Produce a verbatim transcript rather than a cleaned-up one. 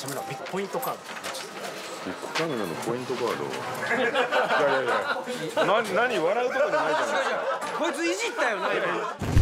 シャメのビッグポイントカード。 ビッグカメラのポイントカード。いやいやいや。な何笑うとこじゃないじゃないですか。 こいついじったよな今。